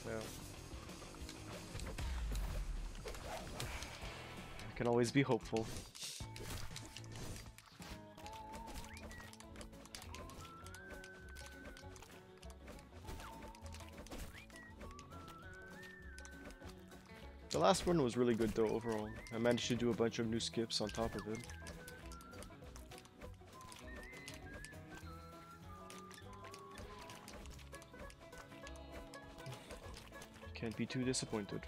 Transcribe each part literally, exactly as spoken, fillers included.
Yeah. I can always be hopeful. The last one was really good though overall. I managed to do a bunch of new skips on top of it. Can't be too disappointed.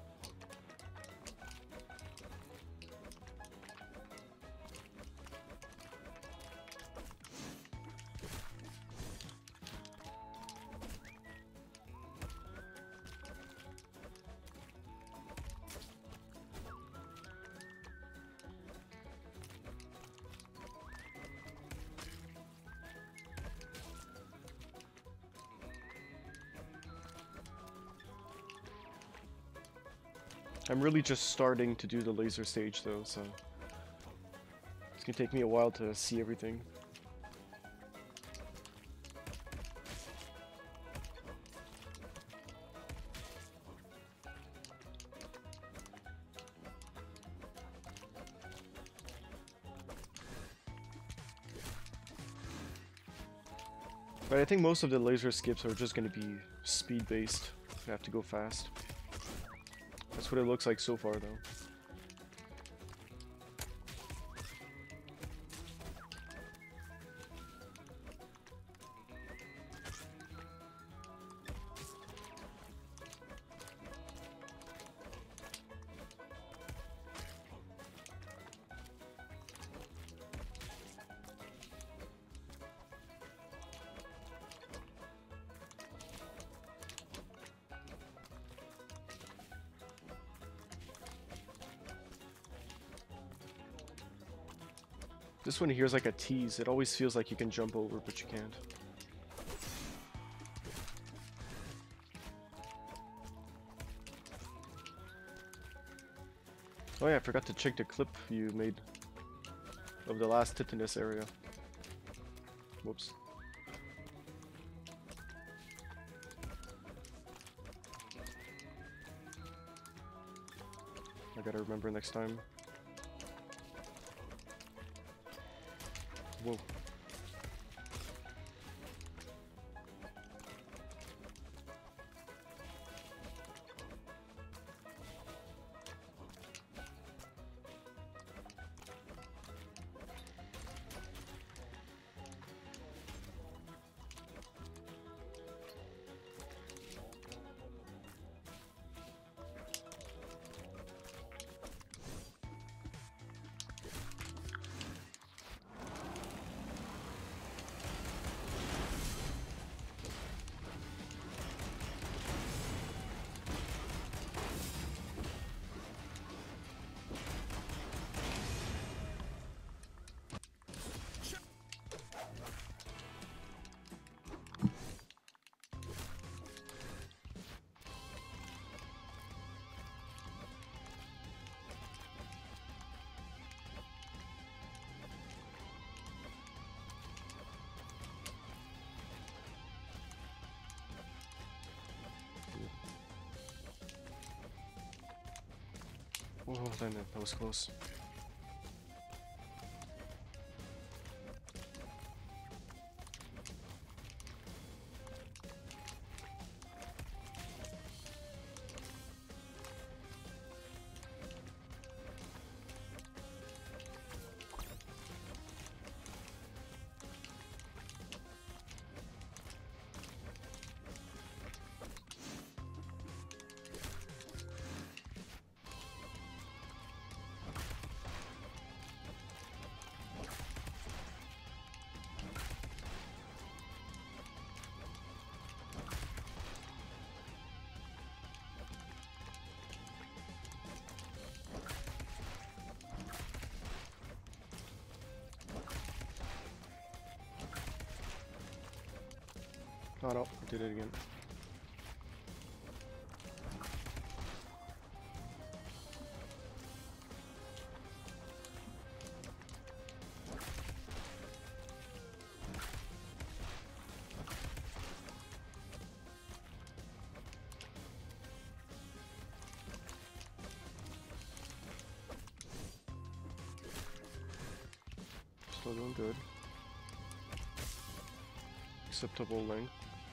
I'm really just starting to do the laser stage though, so it's gonna take me a while to see everything. But I think most of the laser skips are just gonna be speed based. You have to go fast. That's what it looks like so far though. This one here is like a tease. It always feels like you can jump over, but you can't. Oh yeah, I forgot to check the clip you made of the last Titanus area. Whoops. I gotta remember next time. Whoa. Oh, damn it, that was close. Oh no, I did it again. Still doing good. Acceptable length.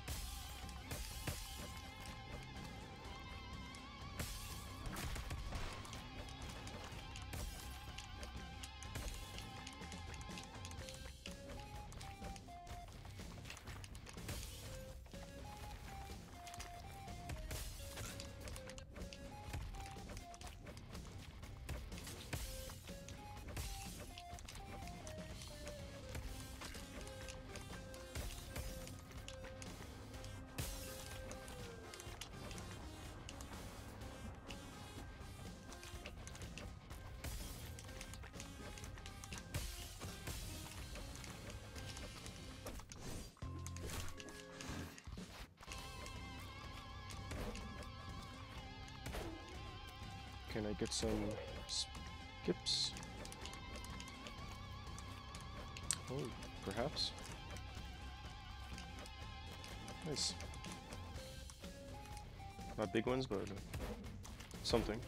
Can I get some skips? Oh, perhaps. Nice. Not big ones, but something.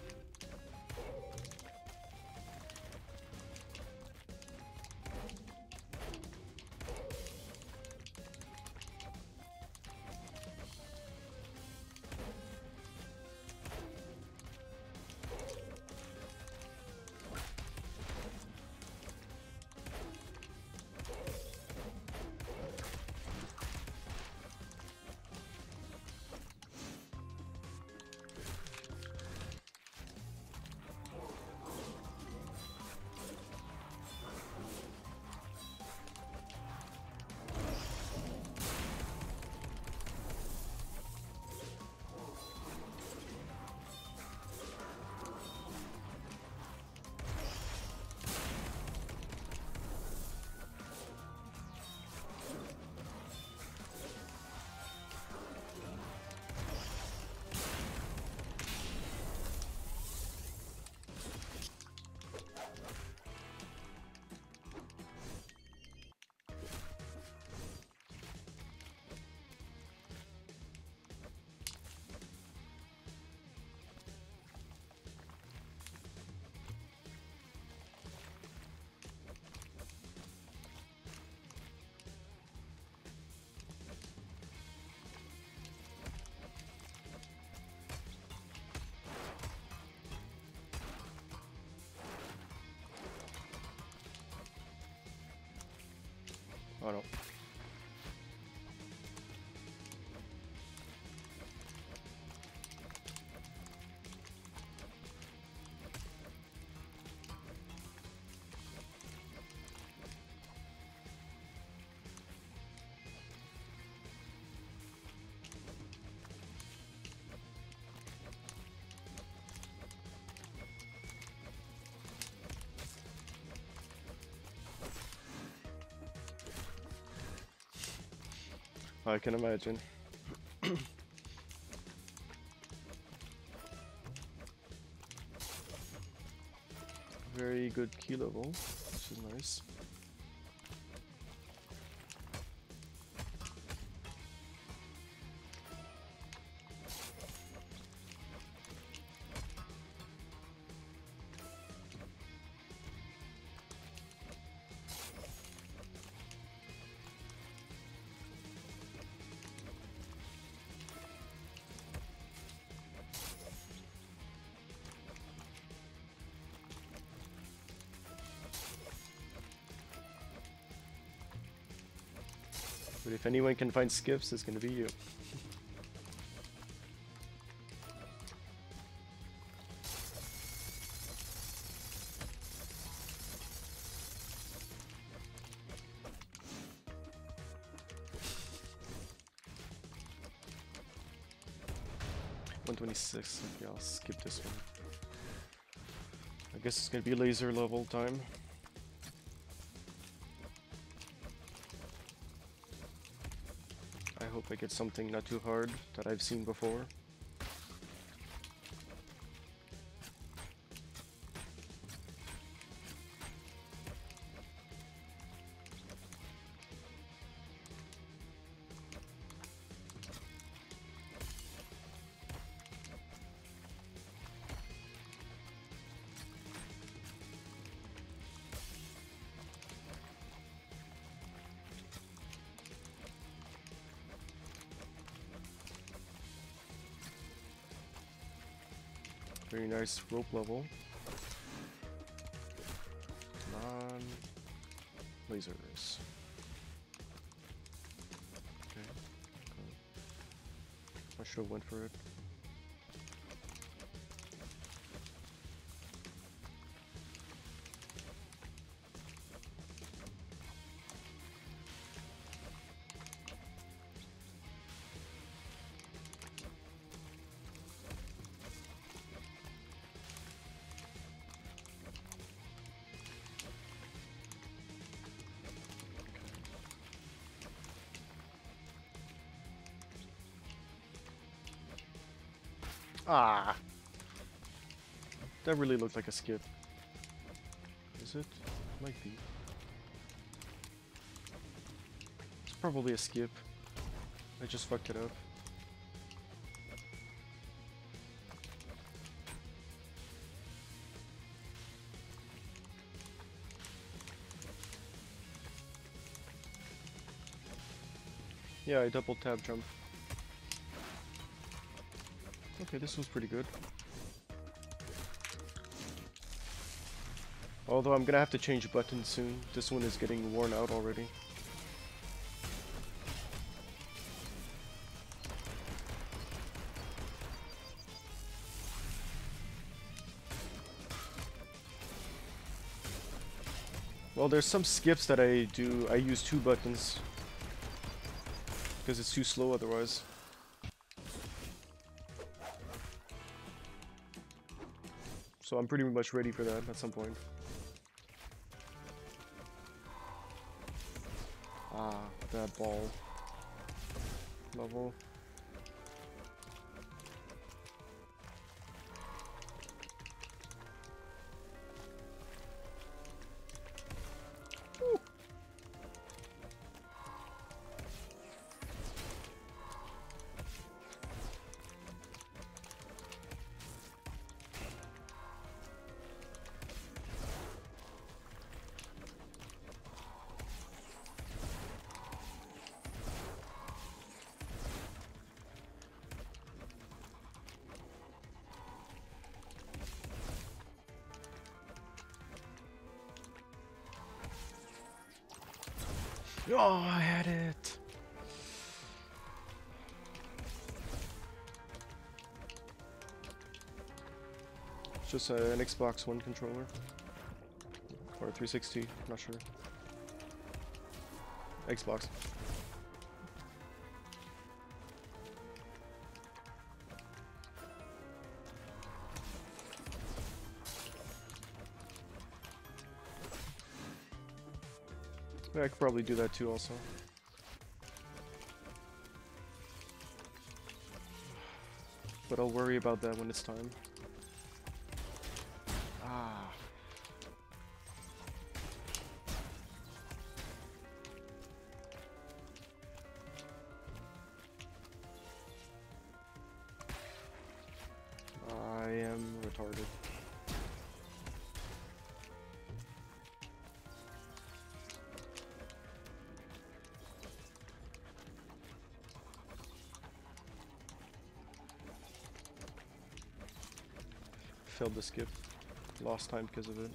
Oh no. I can imagine. Very good key level, which is nice. But if anyone can find skips, it's gonna be you. one twenty-six, okay, I'll skip this one. I guess it's gonna be laser level time. I hope I get something not too hard that I've seen before. Very nice rope level. Non lasers. Okay. Okay. I should have went for it. Ah! That really looked like a skip. Is it? Might be. It's probably a skip. I just fucked it up. Yeah, I double tap jump. Okay, this was pretty good. Although I'm gonna have to change buttons soon. This one is getting worn out already. Well, there's some skips that I do. I use two buttons because it's too slow otherwise. So I'm pretty much ready for that at some point. Ah, that ball level. Woo. Oh, I had it. It's just uh, an Xbox One controller. Or three sixty, not sure. Xbox. Yeah, I could probably do that too also. But I'll worry about that when it's time. Ah. I am retarded. Failed the skip. Lost time because of it.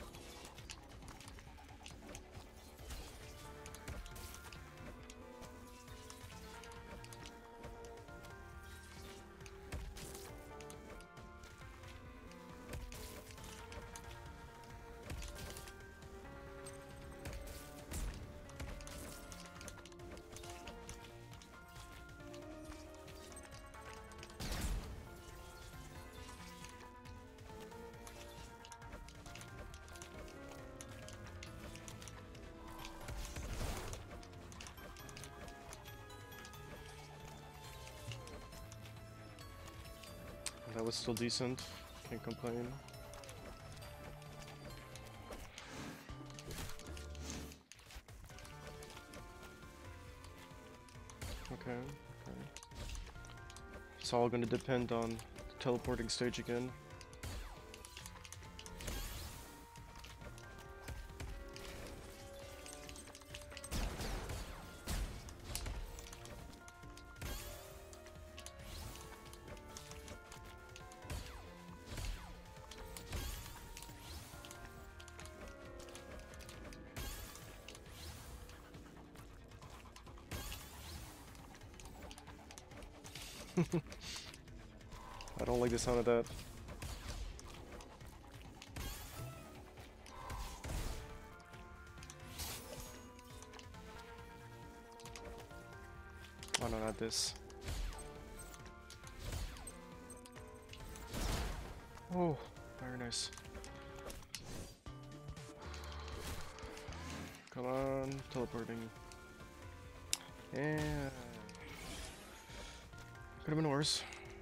That was still decent. Can't complain. Okay, okay. It's all gonna depend on the teleporting stage again. I don't like the sound of that. Oh no, not this. Oh, very nice. Come on, teleporting. Yeah. Could have been worse.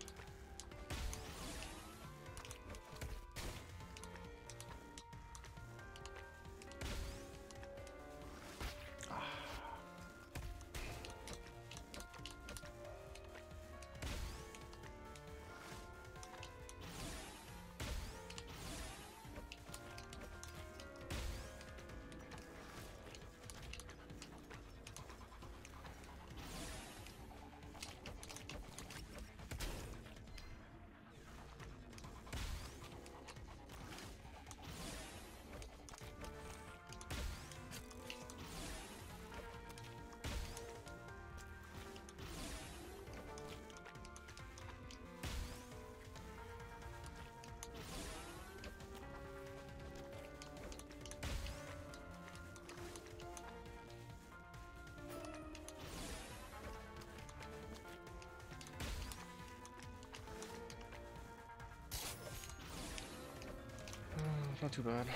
Not too bad.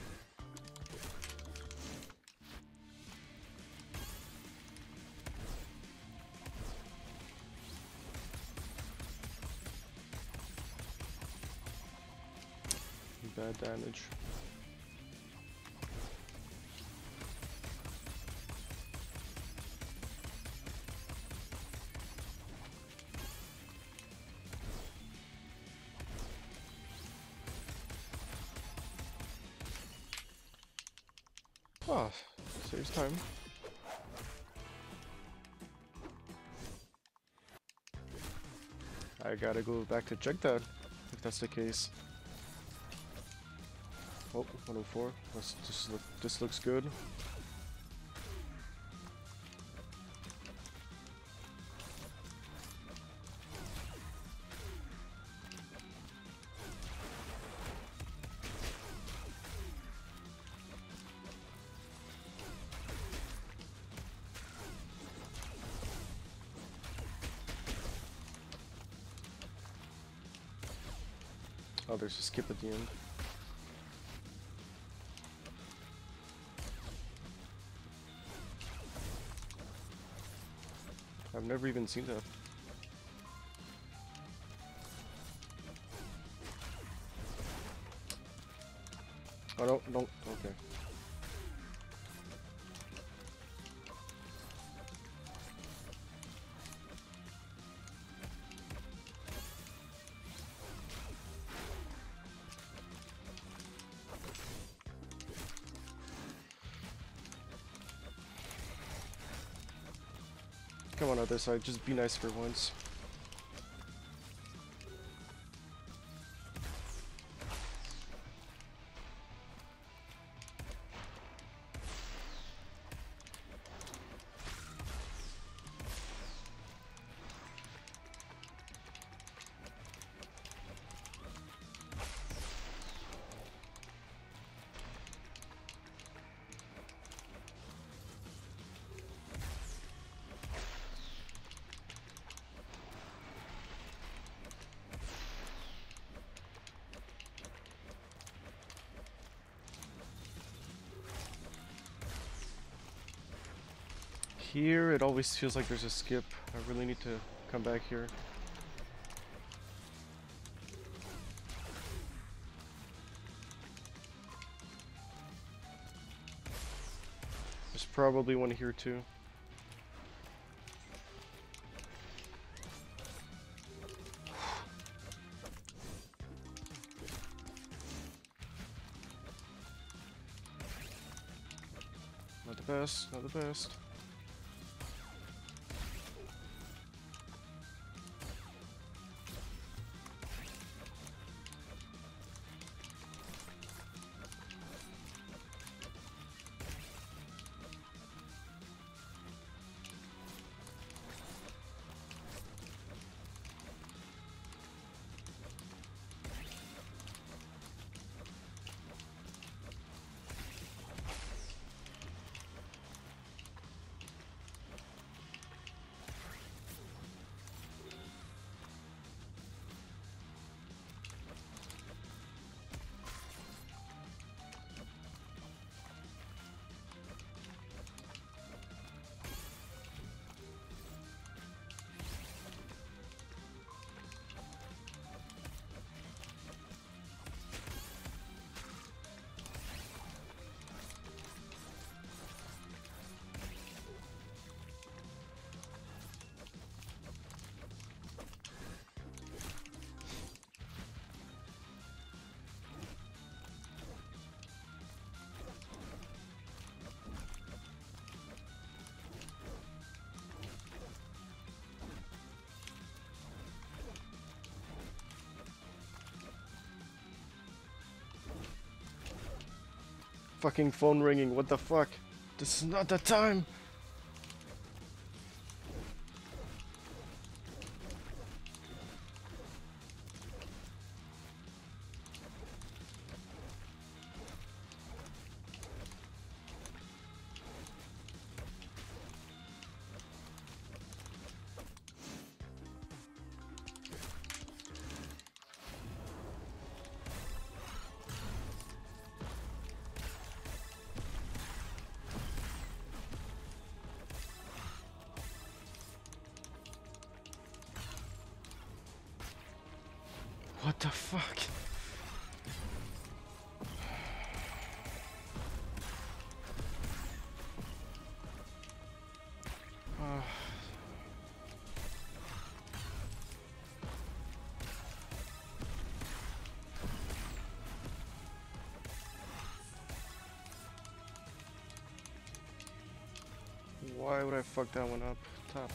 Bad damage. Oh, saves time. I gotta go back to check that, if that's the case. Oh, one oh four. Let's just look, this looks good. Oh, there's a skip at the end. I've never even seen that. Oh no, no, okay. Come on, other side, just be nice for once. Here, it always feels like there's a skip. I really need to come back here. There's probably one here too. Not the best, not the best. Fucking phone ringing, what the fuck? This is not the time! What the fuck? Uh. Why would I fuck that one up? Top.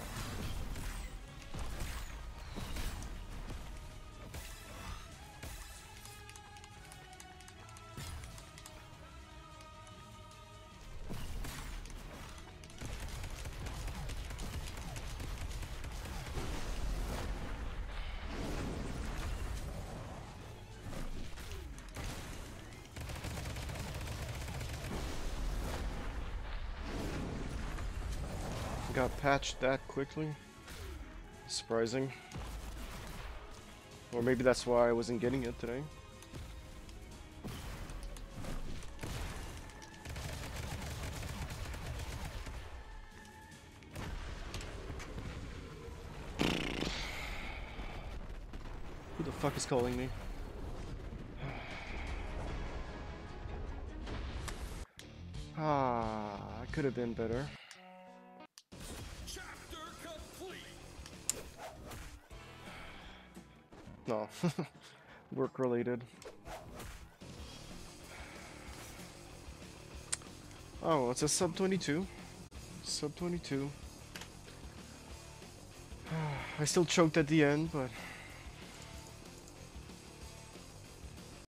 Got patched that quickly. Surprising. Or maybe that's why I wasn't getting it today. Who the fuck is calling me? Ah, I could have been better. No, work related. Oh, it's a sub twenty-two. Sub twenty-two. I still choked at the end, but